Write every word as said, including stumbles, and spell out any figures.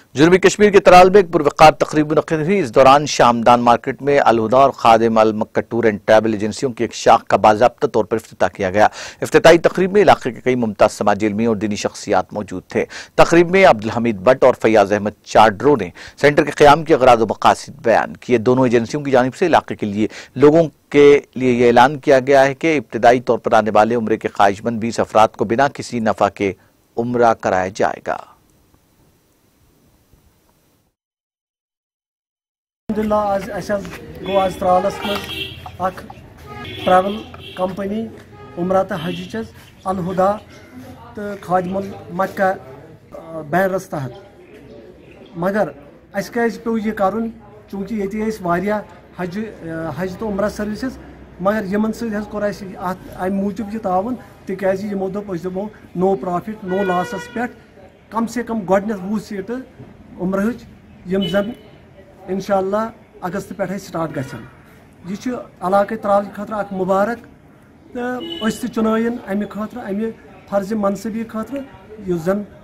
جنوبی کشمیر کے ترال میں ایک پروقار تقریب منعقد ہوئی۔ اس دوران شامدان مارکیٹ میں الہدا اور Khadim Almakkah tour and travel ایجنسیوں کی ایک شاخ کا باضابطہ طور پر افتتاح کیا گیا۔ افتتاحی تقریب میں علاقے کے کئی ممتاز سماجی علمی اور دینی شخصیات موجود تھے۔ تقریب میں عبدالحمید بٹ اور فیاض احمد چاڈرو نے سینٹر کے قیام کے اغراض و مقاصد بیان کیے۔ دونوں ایجنسیوں کی جانب سے علاقے کے لیے لوگوں کے لیے یہ اعلان کیا گیا ہے کہ ابتدائی طور پر آنے والے عمرے کے خواہش مند بیس افراد کو بنا کسی نفع کے عمرہ کرایا جائے گا۔ الحمدللہ آج اَسہِ حظ گوٚو آز ترالس منٛز اکھ ٹریول کمپنی عمرہ تہٕ حجٕچ حظ الہدا تہٕ خادم المکہ بینرس تحت، مگر اَسہِ کیازِ پیوٚو یہِ کرُن چوٗنٛکہِ ییٚتہِ ٲسۍ واریاہ حج حج تہٕ عمرہ سٔروِسز، مگر یِمن سۭتۍ حظ کوٚر اَسہِ اتھ امہِ موٗجوٗب یہِ تعاوُن تِکیازِ یِمو دوٚپ أسۍ دِمو نو پرافٹ نو لاسس پٮ۪ٹھ کم سے کم گۄڈٕنیتھ وُہ سیٖٹہٕ عمرہٕچ یِم زن انشاء اللہ اگست پٮ۪ٹھے سٹارٹ گژھن۔ یہ چھُ علاقے ترال خٲطرٕ اکھ مُبارک تہٕ أسۍ تہِ چُنٲیِن امہِ خٲطرٕ امہِ فرضِ منصبی خٲطرٕ یُس زن